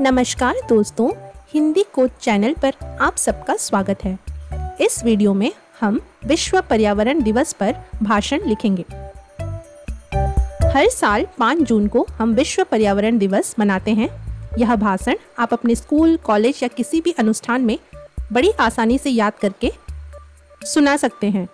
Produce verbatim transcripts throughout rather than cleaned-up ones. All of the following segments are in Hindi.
नमस्कार दोस्तों, हिंदी कोच चैनल पर आप सबका स्वागत है। इस वीडियो में हम विश्व पर्यावरण दिवस पर भाषण लिखेंगे। हर साल पाँच जून को हम विश्व पर्यावरण दिवस मनाते हैं। यह भाषण आप अपने स्कूल, कॉलेज या किसी भी अनुष्ठान में बड़ी आसानी से याद करके सुना सकते हैं।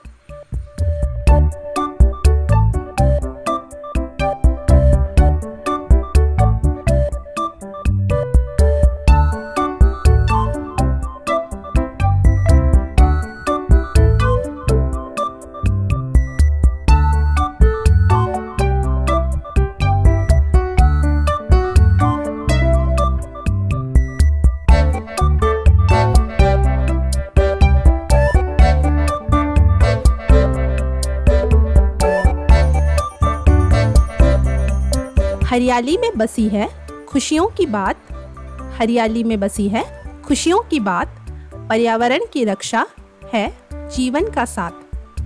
हरियाली में बसी है खुशियों की बात, हरियाली में बसी है खुशियों की बात, पर्यावरण की रक्षा है जीवन का साथ।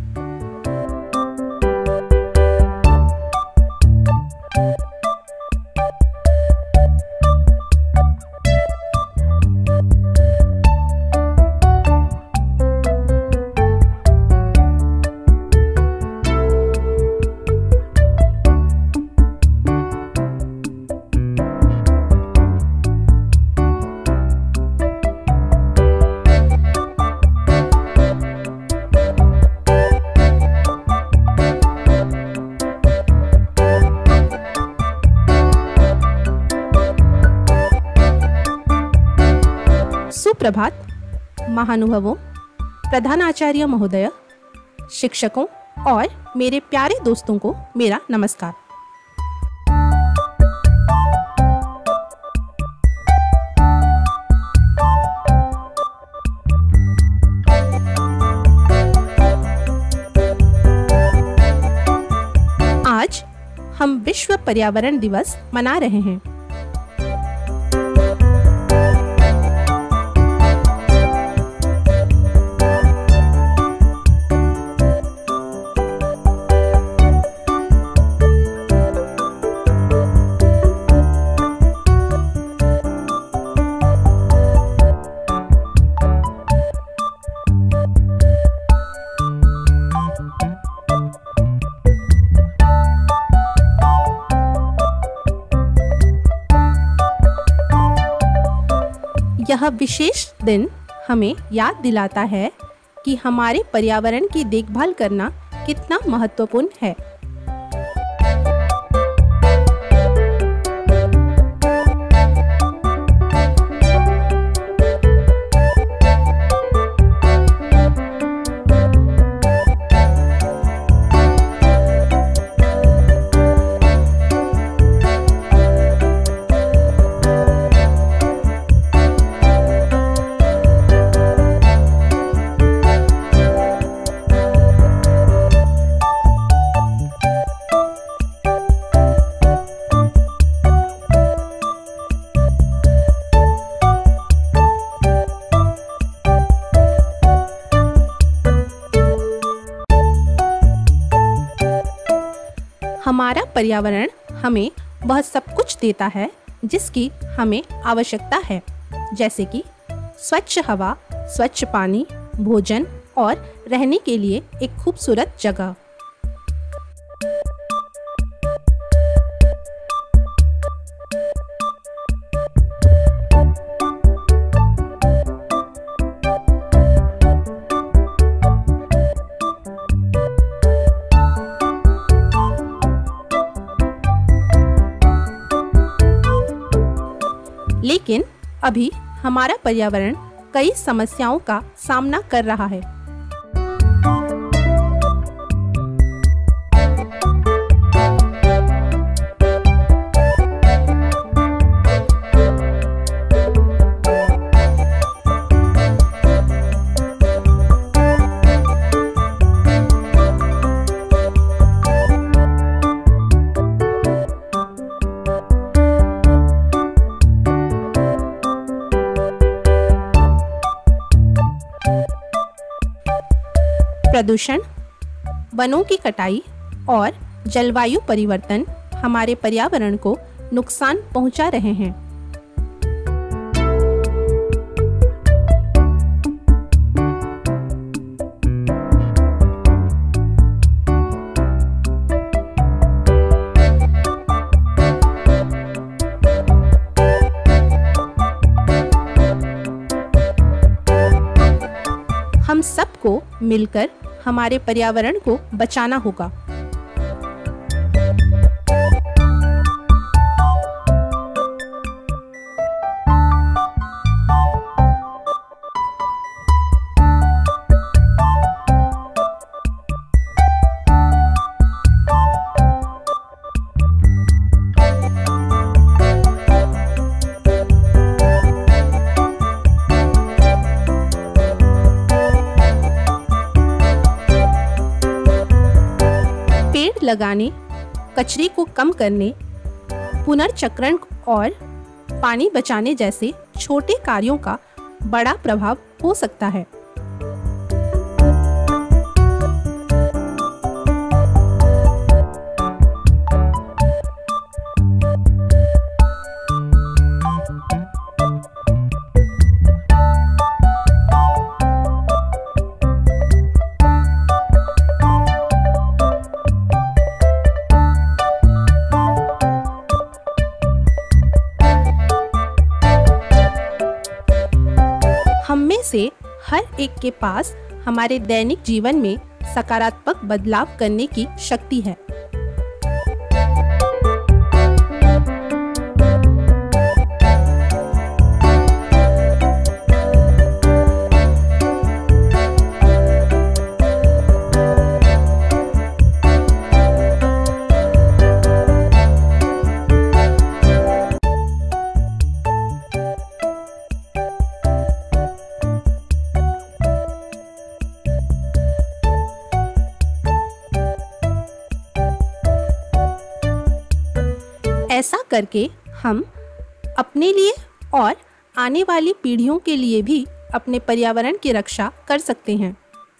सुप्रभात महानुभावों, प्रधानाचार्य महोदय, शिक्षकों और मेरे प्यारे दोस्तों को मेरा नमस्कार। आज हम विश्व पर्यावरण दिवस मना रहे हैं। यह विशेष दिन हमें याद दिलाता है कि हमारे पर्यावरण की देखभाल करना कितना महत्वपूर्ण है। हमारा पर्यावरण हमें वह सब कुछ देता है जिसकी हमें आवश्यकता है, जैसे कि स्वच्छ हवा, स्वच्छ पानी, भोजन और रहने के लिए एक खूबसूरत जगह। लेकिन अभी हमारा पर्यावरण कई समस्याओं का सामना कर रहा है। प्रदूषण, वनों की कटाई और जलवायु परिवर्तन हमारे पर्यावरण को नुकसान पहुंचा रहे हैं। को मिलकर हमारे पर्यावरण को बचाना होगा। लगाने, कचरे को कम करने, पुनर्चक्रण और पानी बचाने जैसे छोटे कार्यों का बड़ा प्रभाव हो सकता है। से हर एक के पास हमारे दैनिक जीवन में सकारात्मक बदलाव करने की शक्ति है। ऐसा करके हम अपने लिए और आने वाली पीढ़ियों के लिए भी अपने पर्यावरण की रक्षा कर सकते हैं।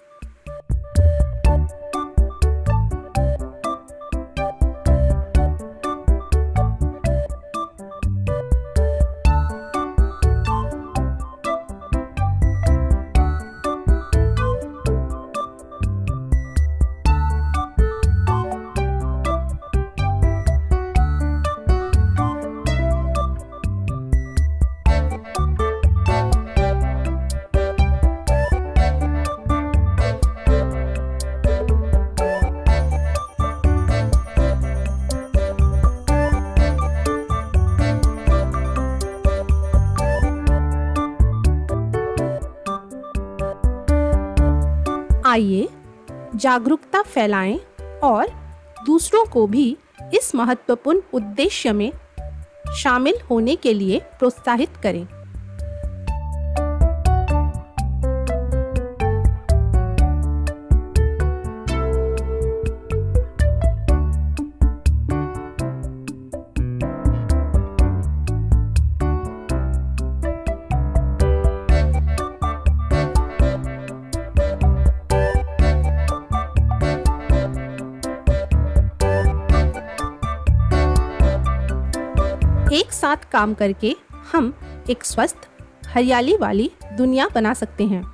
आइए जागरूकता फैलाएं और दूसरों को भी इस महत्वपूर्ण उद्देश्य में शामिल होने के लिए प्रोत्साहित करें। एक साथ काम करके हम एक स्वस्थ, हरियाली वाली दुनिया बना सकते हैं।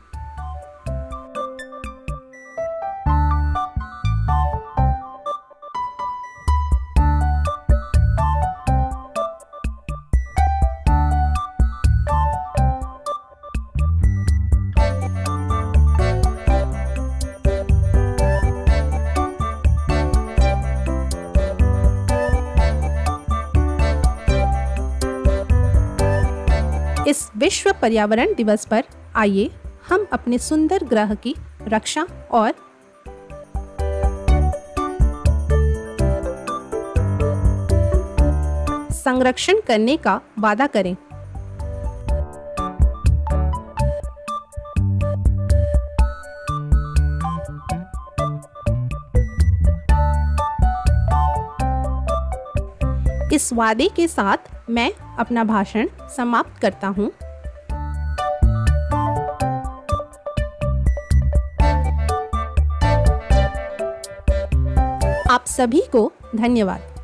इस विश्व पर्यावरण दिवस पर आइए हम अपने सुंदर ग्रह की रक्षा और संरक्षण करने का वादा करें। इस वादे के साथ मैं अपना भाषण समाप्त करता हूँ। आप सभी को धन्यवाद।